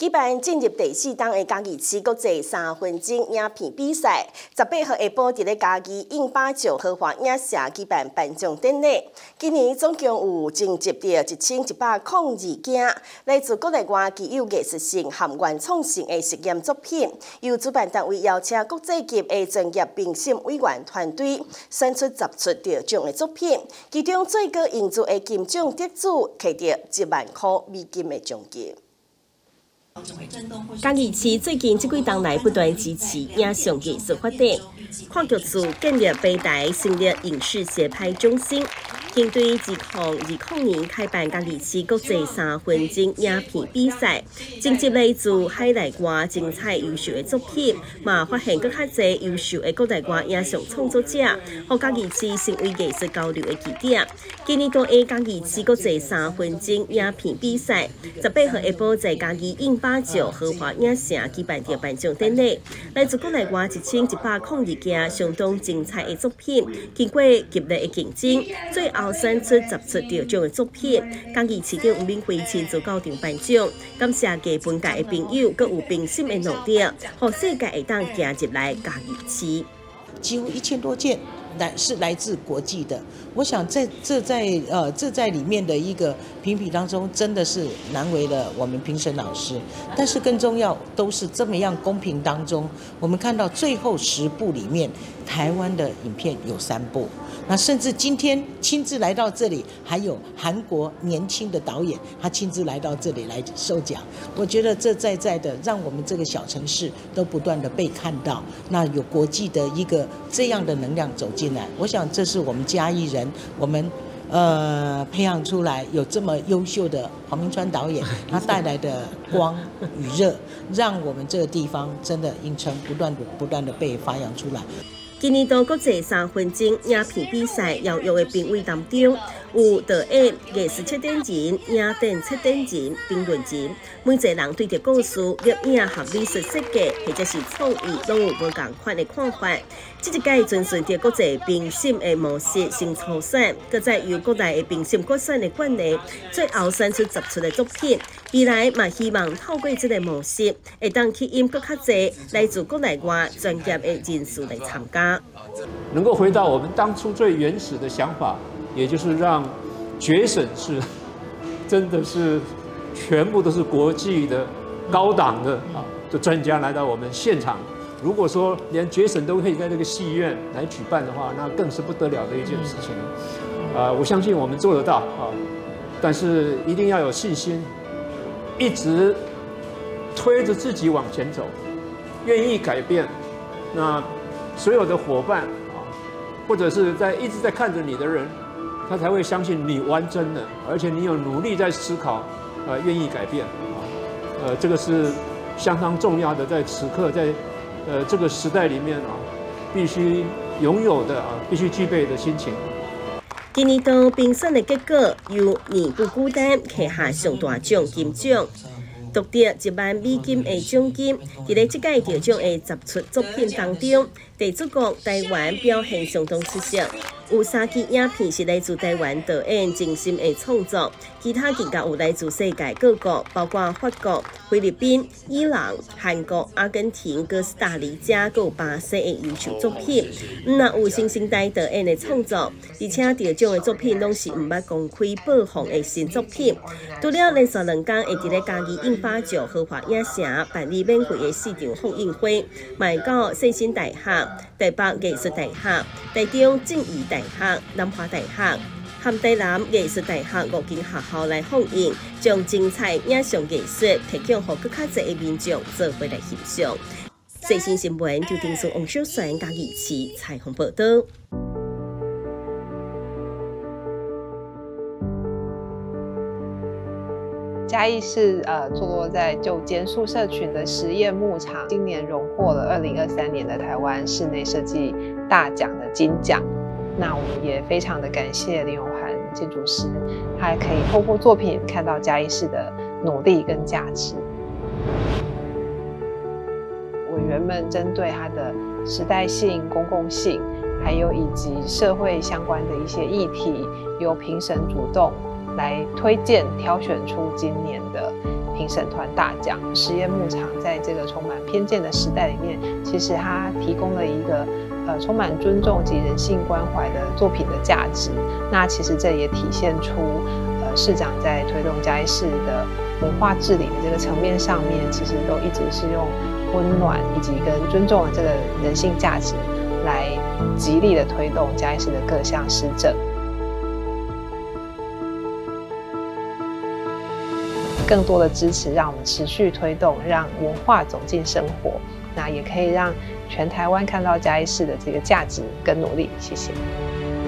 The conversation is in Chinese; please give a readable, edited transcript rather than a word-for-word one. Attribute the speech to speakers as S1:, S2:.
S1: 举办进入第4档的嘉义市国际3分钟影片比赛，18号下晡伫咧嘉义印巴九豪华影社举办颁奖典礼。今年总共有征集到1102件，来自国内外具有艺术性含原创性的实验作品，由主办单位邀请国际级的专业评审委员团队选出10出得奖的作品，其中最高赢出的金奖得主摕到1万块美金的奖金。嘉义市最近这几档来不断支持影像艺术发展，看剧组建立北台成立影视协拍中心。针对2020年开办嘉义市国际3分钟影片比赛，征集来自海内外精彩优秀的作品，嘛发现更较侪优秀的国内外影像创作者，和嘉义市成为艺术交流的据点。今年度的嘉义市国际3分钟影片比赛，18号下晡在嘉义印巴九豪华影社举办着颁奖典礼，来自国内外1102件相当精彩的作品，经过激烈的竞争，最后选出10出得奖的作品。嘉义市长吴敏惠亲自到场颁奖，感谢给本届的朋友，更有评审的努力，让世界会当行入来嘉义市。
S2: 几乎1000多件是来自国际的。我想这在里面的一个评比当中，真的是难为了我们评审老师。但是更重要，都是这么样公平当中，我们看到最后10部里面，台湾的影片有3部。那甚至今天亲自来到这里，还有韩国年轻的导演，他亲自来到这里来授奖。我觉得这在的让我们这个小城市都不断的被看到，那有国际的一个这样的能量走进来。我想这是我们嘉义人，我们培养出来有这么优秀的黄明川导演，他带来的光与热，让我们这个地方真的影城不断的被发扬出来。
S1: 今年度国际3分钟影片比赛邀约的评委当中，有导演、艺术策展人、影展策展人、评论人，每一个人对着故事、摄影和美术设计，或者是创意，拢有无同款的看法。这一届遵循着国际评审的模式先初选，搁再由国内的评审决选的惯例，最后选出10出的作品。未来嘛，希望透过这个模式，会当吸引更较侪来自国内外专业的人士来参加。
S3: 能够回到我们当初最原始的想法，也就是让决审是真的是全部都是国际的高档的专家来到我们现场。如果说连决审都可以在这个戏院来举办的话，那更是不得了的一件事情。我相信我们做得到但是一定要有信心，一直推着自己往前走，愿意改变。那所有的伙伴或者是一直在看着你的人，他才会相信你完真的，而且你有努力在思考，愿意改变这个是相当重要的，在此刻在这个时代里面必须拥有的必须具备的心情。
S1: 今年度评选的结果由你不孤单摕下上大奖金奖。夺得1万美金的奖金，在这届得奖的10出作品当中，第主角台湾表现相当出色。有3支影片是来自台湾导演精心的创作，其他更加有来自世界各国，包括法国、菲律宾、伊朗、韩国、阿根廷、哥斯达黎加，还有巴西的优秀作品。那有新生代导演的创作，而且得奖的作品拢是唔捌公开播放的新作品。除了连续2天会伫咧嘉义印巴九豪华影城办理免费的市场放映会，卖到世新大学、台北艺术大学、台中政治大学、南华大学、和台南艺术大学5间学校来放映，将精彩影像艺术提供予更较侪的民众做伙来欣赏。世新新闻就听从王小璇嘉义市采访报道。
S4: 嘉义市坐落在旧监宿舍群的实验牧场，今年荣获了2023年的台湾室内设计大奖的金奖。那我们也非常的感谢林永涵建筑师，他还可以透过作品看到嘉义市的努力跟价值。委员们针对它的时代性、公共性，还有以及社会相关的一些议题，由评审主动来推荐挑选出今年的评审团大奖。实验牧场在这个充满偏见的时代里面，其实它提供了一个充满尊重及人性关怀的作品的价值。那其实这也体现出市长在推动嘉义市的文化治理的这个层面上面，其实都一直是用温暖以及跟尊重的这个人性价值来极力的推动嘉义市的各项施政。更多的支持，让我们持续推动，让文化走进生活，那也可以让全台湾看到嘉义市的这个价值跟努力。谢谢。